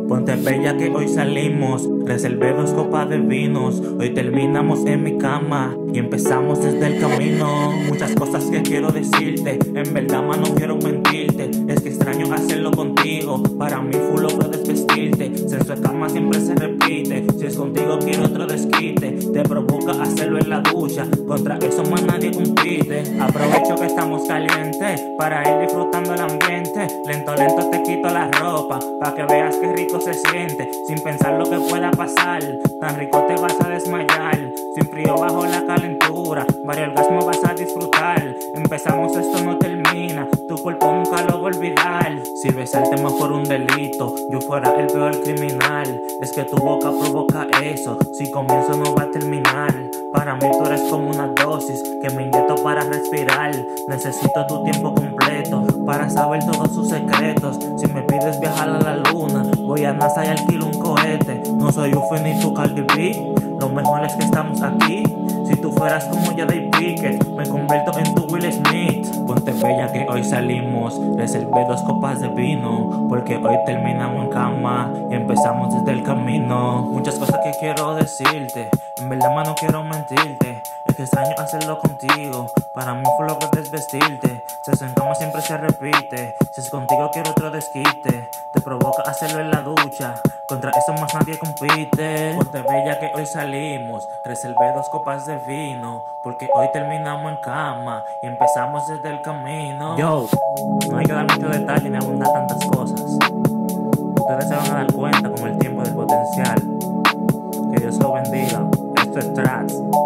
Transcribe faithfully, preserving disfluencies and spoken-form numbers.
Ponte bella que hoy salimos, reservé dos copas de vinos. Hoy terminamos en mi cama y empezamos desde el camino. Muchas cosas que quiero decirte, en verdad ma no quiero mentirte. Es que extraño hacerlo contigo, para mí full logro desvestirte. Sexo de cama siempre se repite, si es contigo quiero otro desquite. Te provoca hacerlo en la ducha, contra eso más nadie compite. Aprovecho que estamos calientes, para ir disfrutando el ambiente. Lento lento te quito la ropa, pa' que veas que rico se siente, sin pensar lo que pueda pasar. Tan rico te vas a desmayar, sin frío bajo la calentura, varios orgasmos vas a disfrutar. Empezamos, esto no termina, tu cuerpo nunca lo voy a olvidar. Si besarte más por un delito, yo fuera el peor criminal. Es que tu boca provoca eso, si comienzo no va a terminar. Para mí tú eres como una dosis que me inyecto para respirar. Necesito tu tiempo completo para saber todos sus secretos. Si me pides viajar a la luna, voy a NASA y alquilo un cohete. No soy Ufe ni tu Cardi B, lo mejor es que estamos aquí. Si tú fueras como Jada Pickett, me convierto en tu Will Smith. Ponte bella que hoy salimos, reservé dos copas de vino, porque hoy terminamos en cama y empezamos desde el camino. Muchas cosas que quiero decirte, en verdad ma no quiero mentirte. Es que extraño hacerlo contigo, para mí fue lo que desvestirte. Se en cama siempre se repite, si es contigo quiero otro desquite. Te provoca hacerlo en la ducha, contra eso más nadie compite. Ponte bella que hoy salimos, reservé dos copas de vino, porque hoy terminamos en cama y empezamos desde el camino. Yo, no hay que dar mucho detalle ni abundar tantas cosas. Ustedes se van a dar cuenta con el tiempo del potencial. Que Dios lo bendiga. Esto es Tracks.